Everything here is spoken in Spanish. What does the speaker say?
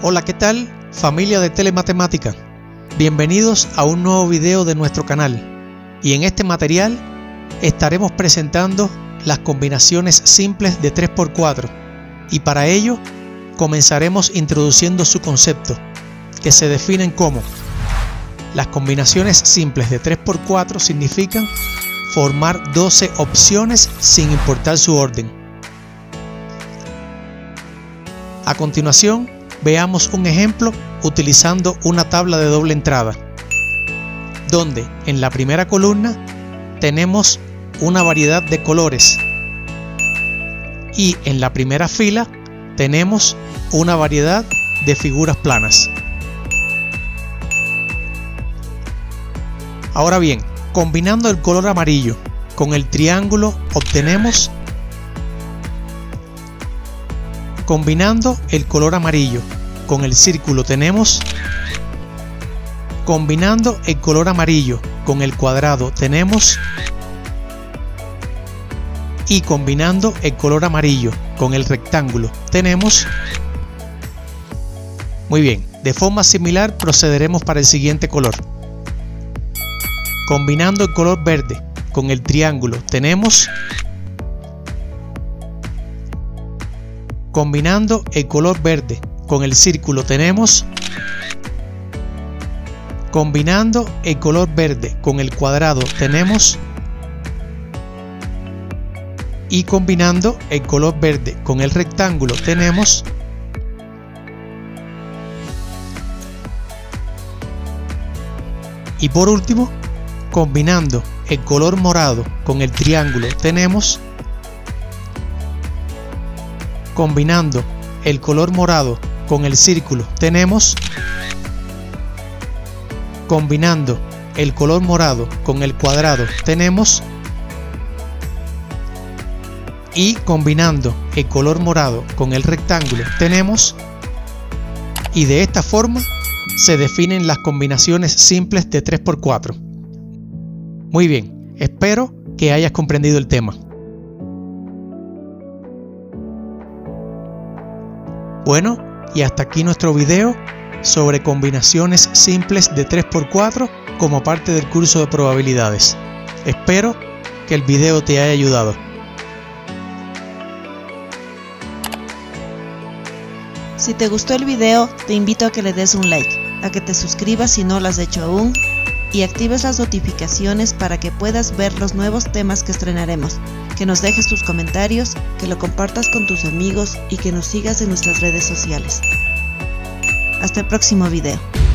Hola, ¿qué tal? Familia de Telematemática. Bienvenidos a un nuevo video de nuestro canal. Y en este material estaremos presentando las combinaciones simples de 3×4. Y para ello comenzaremos introduciendo su concepto, que se definen como: las combinaciones simples de 3×4 significan formar 12 opciones sin importar su orden. A continuación, veamos un ejemplo utilizando una tabla de doble entrada, donde en la primera columna tenemos una variedad de colores y en la primera fila tenemos una variedad de figuras planas. Ahora bien, combinando el color amarillo con el triángulo obtenemos, combinando el color amarillo con el círculo tenemos, combinando el color amarillo con el cuadrado tenemos, y combinando el color amarillo con el rectángulo tenemos. Muy bien, de forma similar procederemos para el siguiente color. Combinando el color verde con el triángulo tenemos, combinando el color verde con el círculo tenemos, combinando el color verde con el cuadrado tenemos, y combinando el color verde con el rectángulo tenemos. Y por último, combinando el color morado con el triángulo tenemos, combinando el color morado con el círculo tenemos, combinando el color morado con el cuadrado tenemos, y combinando el color morado con el rectángulo tenemos. Y de esta forma se definen las combinaciones simples de 3×4. Muy bien, espero que hayas comprendido el tema. Bueno, y hasta aquí nuestro video sobre combinaciones simples de 3×4 como parte del curso de probabilidades. Espero que el video te haya ayudado. Si te gustó el video, te invito a que le des un like, a que te suscribas si no lo has hecho aún y actives las notificaciones para que puedas ver los nuevos temas que estrenaremos, que nos dejes tus comentarios, que lo compartas con tus amigos y que nos sigas en nuestras redes sociales. Hasta el próximo video.